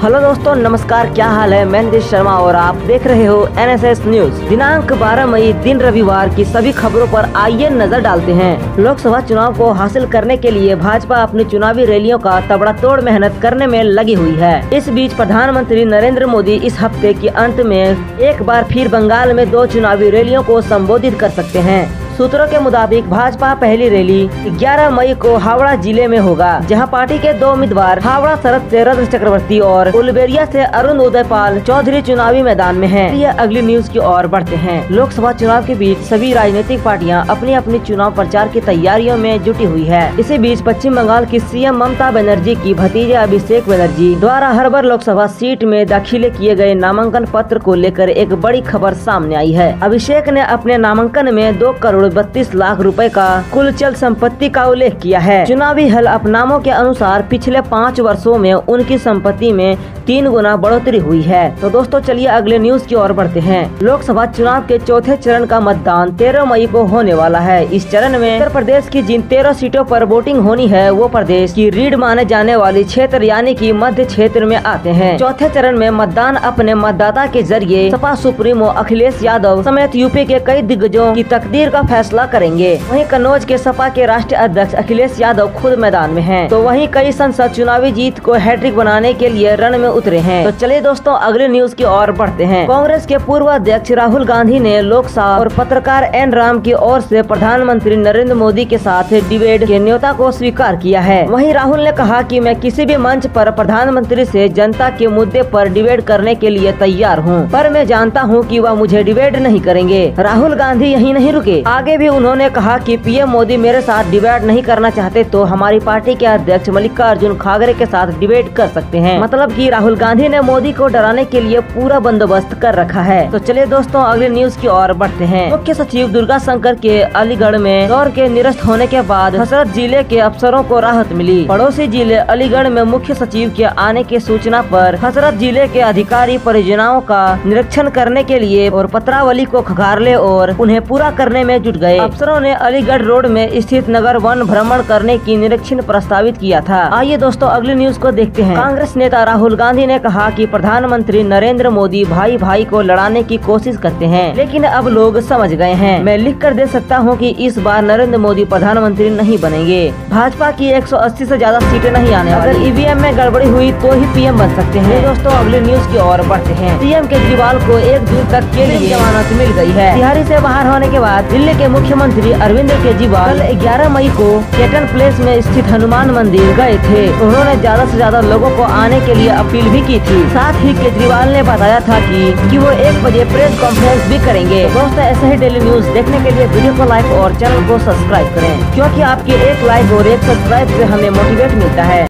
Hello दोस्तों, नमस्कार। क्या हाल है? मैं नीतीश शर्मा और आप देख रहे हो NSS न्यूज। दिनांक 12 मई दिन रविवार की सभी खबरों पर आइए नजर डालते हैं। लोकसभा चुनाव को हासिल करने के लिए भाजपा अपनी चुनावी रैलियों का तगड़ातोड़ मेहनत करने में लगी हुई है। इस बीच प्रधानमंत्री नरेंद्र मोदी इस हफ्ते के अंत में एक बार फिर बंगाल में 2 चुनावी रैलियों को संबोधित कर सकते हैं। सूत्रों के मुताबिक भाजपा पहली रैली 11 मई को हावड़ा जिले में होगा, जहां पार्टी के 2 उम्मीदवार हावड़ा शरद से रद्र चक्रवर्ती और उलबेरिया से अरुण उदयपाल चौधरी चुनावी मैदान में हैं। ये अगली न्यूज की ओर बढ़ते हैं। लोकसभा चुनाव के बीच सभी राजनीतिक पार्टियां अपनी अपनी चुनाव प्रचार की तैयारियों में जुटी हुई है। इसी बीच पश्चिम बंगाल की CM ममता बनर्जी की भतीजे अभिषेक बनर्जी द्वारा हरबर लोकसभा सीट में दाखिले किए गए नामांकन पत्र को लेकर एक बड़ी खबर सामने आई है। अभिषेक ने अपने नामांकन में 2 करोड़ 32 लाख रुपए का कुल चल संपत्ति का उल्लेख किया है। चुनावी हलफनामों के अनुसार पिछले 5 वर्षों में उनकी संपत्ति में 3 गुना बढ़ोतरी हुई है। तो दोस्तों चलिए अगले न्यूज की ओर बढ़ते हैं। लोकसभा चुनाव के चौथे चरण का मतदान 13 मई को होने वाला है। इस चरण में उत्तर प्रदेश की जिन 13 सीटों पर वोटिंग होनी है वो प्रदेश की रीढ़ माने जाने वाली क्षेत्र यानी कि मध्य क्षेत्र में आते हैं। चौथे चरण में मतदान अपने मतदाता के जरिए सपा सुप्रीमो अखिलेश यादव समेत यूपी के कई दिग्गजों की तकदीर का फैसला करेंगे। वहीं कन्नौज के सपा के राष्ट्रीय अध्यक्ष अखिलेश यादव खुद मैदान में हैं। तो वहीं कई सांसद चुनावी जीत को हैट्रिक बनाने के लिए रण में उतरे हैं। तो चलिए दोस्तों अगले न्यूज की ओर बढ़ते हैं। कांग्रेस के पूर्व अध्यक्ष राहुल गांधी ने लोकसभा और पत्रकार एन राम की ओर से प्रधानमंत्री नरेंद्र मोदी के साथ डिबेट के न्योता को स्वीकार किया है। वहीं राहुल ने कहा कि मैं किसी भी मंच पर प्रधानमंत्री से जनता के मुद्दे पर डिबेट करने के लिए तैयार हूं, पर मैं जानता हूं कि वह मुझे डिबेट नहीं करेंगे। राहुल गांधी यहीं नहीं रुके, आगे भी उन्होंने कहा कि PM मोदी मेरे साथ डिबेट नहीं करना चाहते तो हमारी पार्टी के अध्यक्ष मल्लिकार्जुन खड़गे के साथ डिबेट कर सकते हैं। मतलब कि राहुल गांधी ने मोदी को डराने के लिए पूरा बंदोबस्त कर रखा है। तो चलिए दोस्तों अगले न्यूज की ओर बढ़ते हैं। मुख्य सचिव दुर्गा शंकर के अलीगढ़ में दौरे के निरस्त होने के बाद हसरत जिले के अफसरों को राहत मिली। पड़ोसी जिले अलीगढ़ में मुख्य सचिव के आने की सूचना पर हसरत जिले के अधिकारी परियोजनाओं का निरीक्षण करने के लिए और पत्रावली को खंगालने और उन्हें पूरा करने में जुट गए। अफसरों ने अलीगढ़ रोड में स्थित नगर वन भ्रमण करने की निरीक्षण प्रस्तावित किया था। आइए दोस्तों अगली न्यूज को देखते हैं। कांग्रेस नेता राहुल गांधी ने कहा कि प्रधानमंत्री नरेंद्र मोदी भाई भाई को लड़ाने की कोशिश करते हैं, लेकिन अब लोग समझ गए हैं। मैं लिख कर दे सकता हूं कि इस बार नरेंद्र मोदी प्रधानमंत्री नहीं बनेंगे। भाजपा की 180 से ज्यादा सीटें नहीं आने वाली। अगर EVM में गड़बड़ी हुई तो ही PM बन सकते हैं। दोस्तों अगले न्यूज की ओर बढ़ते हैं। CM केजरीवाल को 1 जून तक के लिए जमानत मिल गई है। तिहारी से बाहर होने के बाद दिल्ली के मुख्यमंत्री अरविंद केजरीवाल 11 मई को केटन प्लेस में स्थित हनुमान मंदिर गए थे। उन्होंने ज्यादा से ज्यादा लोगों को आने के लिए अपील भी की थी। साथ ही केजरीवाल ने बताया था कि वो 1 बजे प्रेस कॉन्फ्रेंस भी करेंगे। दोस्तों ऐसे ही डेली न्यूज देखने के लिए वीडियो को लाइक और चैनल को सब्सक्राइब करें, क्योंकि आपके एक लाइक और एक सब्सक्राइब से हमें मोटिवेट मिलता है।